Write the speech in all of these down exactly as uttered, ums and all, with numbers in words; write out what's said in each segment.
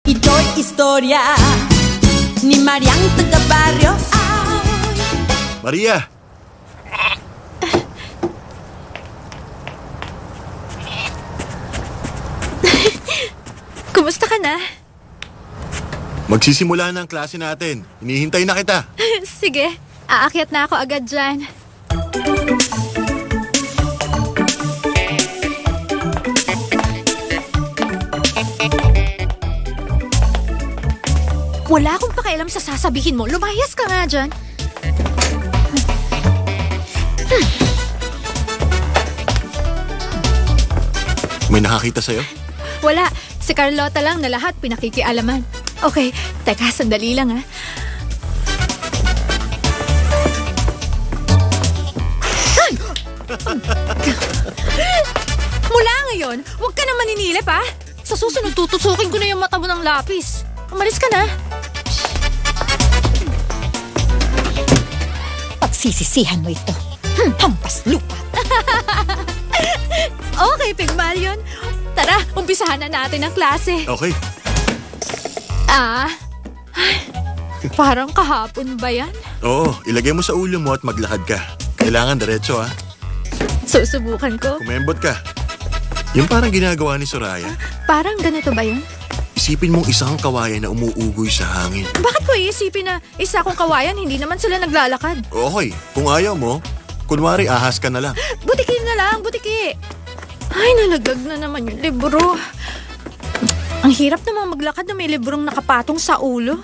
Ito'y istorya ni Mariang taga-baryo. Maria! Kumusta ka na? Magsisimula na ang klase natin. Hinihintay na kita. Sige, aakyat na ako agad dyan. Wala akong pakialam sa sasabihin mo. Lumayas ka nga dyan. Hmm. May nakakita sa'yo? Wala. Si Carlota lang na lahat pinakikialaman. Okay, teka, sandali lang ha. Mula ngayon, huwag ka na maninilip ha. Sa susunod, tutusukin ko na yung mata mo ng lapis. Umalis ka na. Pagsisisihan mo ito. Hmm, hampas lupa. Okay, Pygmalion. Tara, umpisahan na natin ang klase. Okay. Ah, parang kahapon ba yan? Oo, ilagay mo sa ulo mo at maglakad ka. Kailangan diretso ha. Susubukan ko. Kumembot ka. Yung parang ginagawa ni Soraya. Parang ganito ba yun? Isipin mong isang kawayan na umuugoy sa hangin. Bakit ko iisipin na isa kong kawayan, hindi naman sila naglalakad? Okay, kung ayaw mo, kunwari ahas ka na lang. Butiki na lang, butiki. Ay, nalaglag na naman yung libro. Ang hirap naman maglakad na may librong nakapatong sa ulo.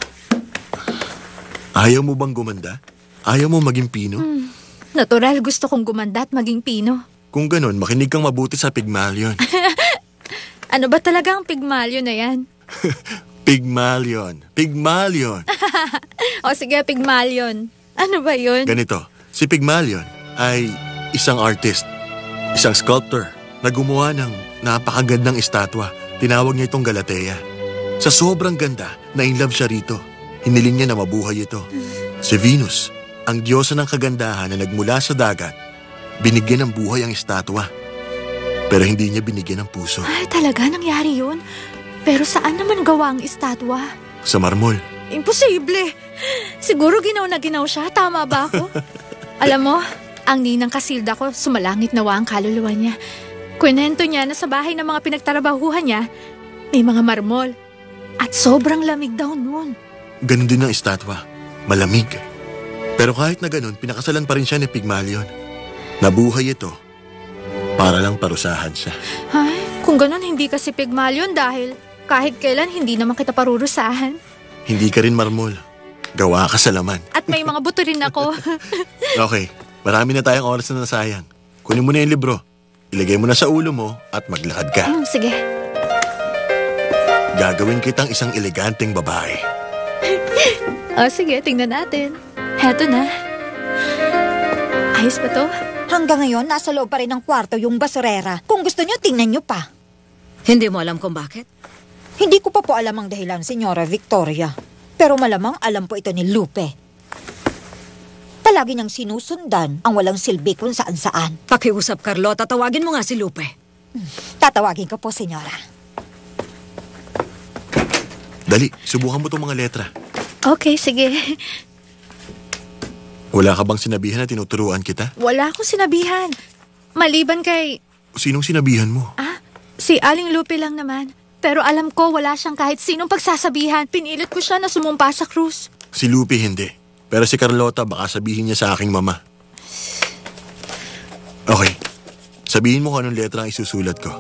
Ayaw mo bang gumanda? Ayaw mo maging pino? Hmm. Natural, gusto kong gumanda at maging pino. Kung ganun, makinig kang mabuti sa Pygmalion. Ano ba talaga ang Pygmalion na yan? Pygmalion. Pygmalion. O sige, Pygmalion. Ano ba yun? Ganito, si Pygmalion ay isang artist, isang sculptor na gumawa ng napakagandang estatwa. Tinawag niya itong Galatea. Sa sobrang ganda, na-inlove siya rito. Hiniling niya na mabuhay ito. Si Venus, ang diyosa ng kagandahan na nagmula sa dagat, binigyan ng buhay ang estatwa. Pero hindi niya binigyan ng puso. Ay, talaga nangyari yun? Pero saan naman gawa ang estatwa? Sa marmol. Imposible. Siguro ginaw na ginaw siya. Tama ba ako? Alam mo, ang ninang Casilda ko, sumalangit nawa ang kaluluwa niya. Kwento niya na sa bahay ng mga pinagtrabahuhan niya, may mga marmol. At sobrang lamig daw noon. Ganon din ang estatwa. Malamig. Pero kahit na ganon, pinakasalan pa rin siya ni Pygmalion. Nabuhay ito para lang parusahan siya. Ay, kung ganon hindi kasi Pygmalion dahil kahit kailan hindi naman kita parurusahan. Hindi ka rin marmol. Gawa ka sa laman. At may mga buto rin ako. Okay, marami na tayong oras na nasayang. Kunin mo na yung libro. Ilagay mo na sa ulo mo at maglakad ka. Mm, sige. Gagawin kitang isang eleganteng babae. O sige, tingnan natin. Heto na. Ayos ba to? Hanggang ngayon, nasa loob pa rin ng kwarto yung basurera. Kung gusto nyo, tingnan nyo pa. Hindi mo alam kung bakit? Hindi ko pa po alam ang dahilan, Senyora Victoria. Pero malamang alam po ito ni Lupe. Palagi niyang sinusundan ang walang silbi kung saan-saan. Pakiusap, Carlota. Tawagin mo nga si Lupe. Tatawagin ko po, Senyora. Dali, subukan mo itong mga letra. Okay, sige. Wala ka bang sinabihan na tinuturuan kita? Wala akong sinabihan. Maliban kay... Sinong sinabihan mo? Ah, si Aling Lupe lang naman. Pero alam ko wala siyang kahit sinong pagsasabihan. Pinilit ko siya na sumumpa sa krus. Si Lupe hindi. Pero si Carlota baka sabihin niya sa aking mama. Okay. Sabihin mo kung anong letra ang isusulat ko.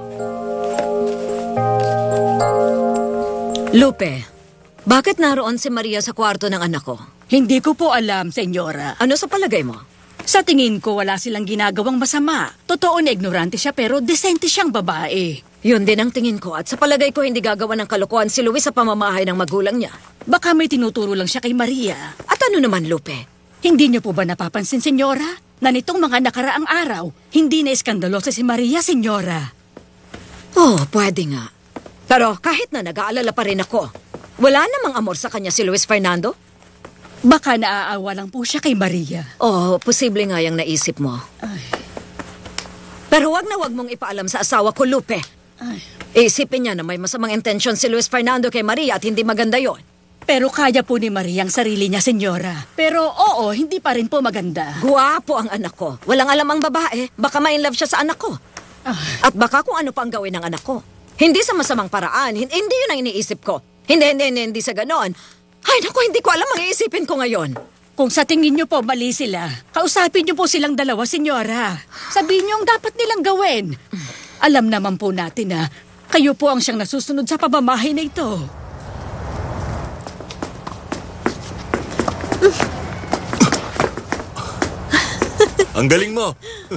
Lupe, bakit naroon si Maria sa kwarto ng anak ko? Hindi ko po alam, Senyora. Ano sa palagay mo? Sa tingin ko, wala silang ginagawang masama. Totoo na ignorante siya pero desente siyang babae. Yun din ang tingin ko at sa palagay ko hindi gagawa ng kalokohan si Luis sa pamamahay ng magulang niya. Baka may tinuturo lang siya kay Maria. At ano naman, Lupe? Hindi niyo po ba napapansin, Senyora, na nitong mga nakaraang araw, hindi na iskandalosa si Maria, Senyora? Oh, pwede nga. Pero kahit na nag-aalala pa rin ako, wala namang amor sa kanya si Luis Fernando? Baka naaawa lang po siya kay Maria. Oh, posible nga yung naisip mo. Ay. Pero wag na wag mong ipaalam sa asawa ko, Lupe. Isipin niya na may masamang intensyon si Luis Fernando kay Maria at hindi maganda yon. Pero kaya po ni Maria ang sarili niya, senyora. Pero oo, hindi pa rin po maganda. Guwapo ang anak ko. Walang alam ang babae. Baka ma-inlove siya sa anak ko. At baka kung ano pa ang gawin ng anak ko. Hindi sa masamang paraan. Hindi yun ang iniisip ko. Hindi, hindi, hindi, hindi sa ganon. Ay, naku, hindi ko alam ang iisipin ko ngayon. Kung sa tingin niyo po mali sila, kausapin niyo po silang dalawa, senyora. Sabihin niyo ang dapat nilang gawin. Alam naman po natin na kayo po ang siyang nasusunod sa pamamahay na ito. Ang galing mo!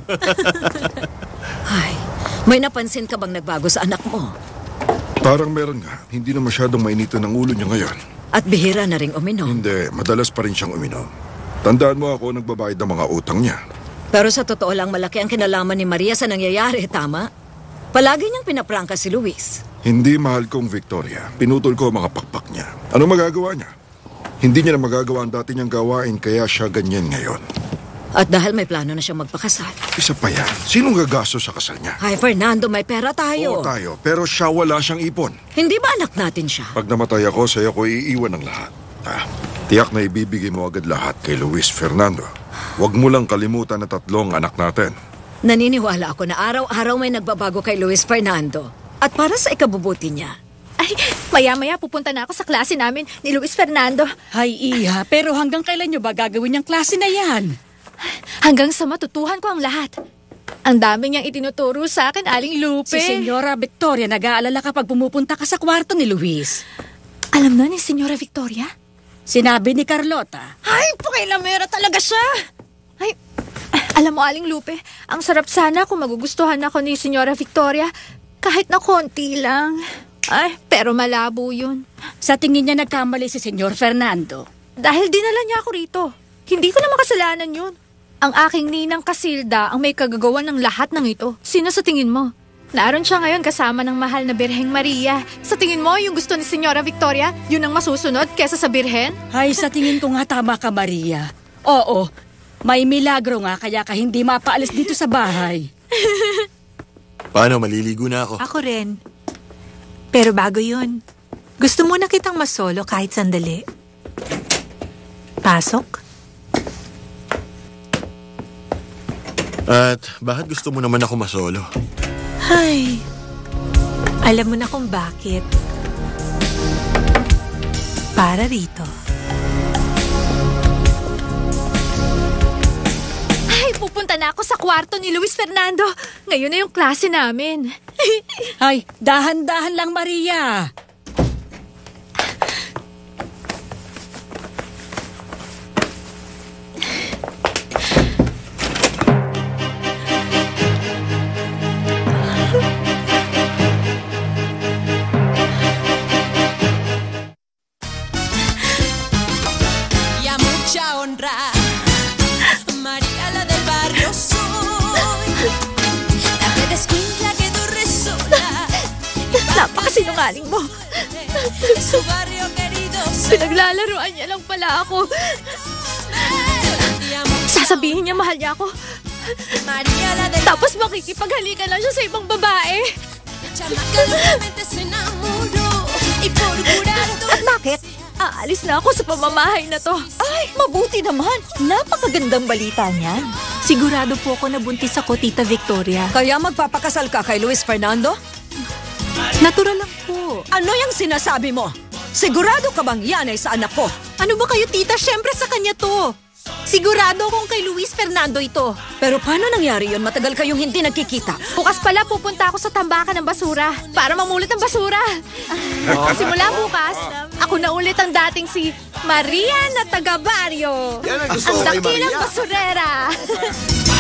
Ay, may napansin ka bang nagbago sa anak mo? Parang meron nga. Hindi na masyadong mainitan ang ulo niya ngayon. At bihira na ring uminom. Hindi, madalas pa rin siyang uminom. Tandaan mo ako nagbabayad ng mga utang niya. Pero sa totoo lang malaki ang kinalaman ni Maria sa nangyayari, tama? Palagi niyang pinaprangka si Luis. Hindi mahal kong Victoria. Pinutol ko ang mga pakpak niya. Ano magagawa niya? Hindi niya na magagawa ang dati niyang gawain kaya siya ganyan ngayon. At dahil may plano na siyang magpakasal. Isa pa yan. Sinong gagasto sa kasal niya? Ay, Fernando, may pera tayo. Oo tayo, pero siya wala siyang ipon. Hindi ba anak natin siya? Pag namatay ako, sa'yo ko iiwan ng lahat. Ah, tiyak na ibibigay mo agad lahat kay Luis Fernando. Huwag mo lang kalimutan na tatlong anak natin. Naniniwala ako na araw-araw may nagbabago kay Luis Fernando. At para sa ikabubuti niya. Ay, maya-maya pupunta na ako sa klase namin ni Luis Fernando. Hay iha, pero hanggang kailan niyo ba gagawin yung klase na yan? Hanggang sa matutuhan ko ang lahat. Ang dami niyang itinuturo sa akin, Aling Lupe. Si Senyora Victoria nag-aalala kapag pumupunta ka sa kwarto ni Luis. Alam na ni Senyora Victoria? Sinabi ni Carlota. Ay, pakilamera talaga siya. Ay, alam mo, Aling Lupe, ang sarap sana kung magugustuhan ako ni Senyora Victoria kahit na konti lang. Ay, pero malabo yun. Sa tingin niya nagkamali si Senyor Fernando. Dahil dinala niya ako rito. Hindi ko na makasalanan yun. Ang aking ninang Casilda ang may kagagawa ng lahat ng ito. Sino sa tingin mo? Naroon siya ngayon kasama ng mahal na Birheng Maria. Sa tingin mo, yung gusto ni Senyora Victoria, yun ang masusunod kesa sa Birhen? Ay, sa tingin ko nga tama ka, Maria. Oo, may milagro nga kaya ka hindi mapaalis dito sa bahay. Paano, maliligo na ako? Ako rin. Pero bago yun, gusto mo na kitang masolo kahit sandali. Pasok? At bakit gusto mo naman ako masolo? Ay, alam mo na kung bakit. Para rito. Ay, pupunta na ako sa kwarto ni Luis Fernando. Ngayon na yung klase namin. Ay, dahan-dahan lang, Maria. María la del barrio soy, la que descuida que tú resola. Napakasinungaling mo. Su barrio querido Pinaglalaroan niya lang pala ako. Sasabihin niya mahal niya ako. María la del Tapos makikipaghalikan lang siya sa ibang babae. chamaca nuevamente se enamoró y por curar At bakit? Aalis na ako sa pamamahay na to. Ay, mabuti naman. Napakagandang balita niyan. Sigurado po ako nabuntis ako, Tita Victoria. Kaya magpapakasal ka kay Luis Fernando? Natural lang po. Ano yung sinasabi mo? Sigurado ka bang yan ay sa anak ko? Ano ba kayo, Tita? Siyempre sa kanya to. Sigurado akong kay Luis Fernando ito. Pero paano nangyari yun? Matagal kayong hindi nagkikita. Bukas pala pupunta ako sa tambakan ng basura para mamulot ng basura. Simula bukas, ako na ulit ang dating si Maria na taga-baryo. Yan ang gusto Ang ko kay dakilang Maria. basurera.